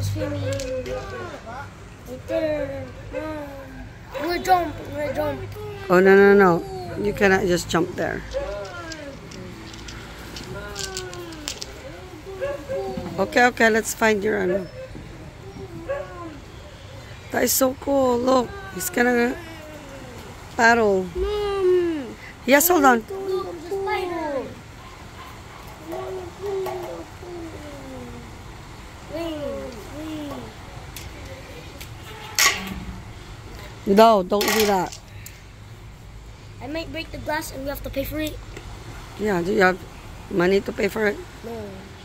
swimming. Right there. Mom. We're jump. We're jump. Oh, no, no, no. You cannot just jump there. Okay, okay. Let's find your ano. That is so cool. Look. He's gonna paddle. Mom. Yes, hold on. Look, the spider. No, don't do that. I might break the glass and we have to pay for it. Yeah, do you have money to pay for it? No.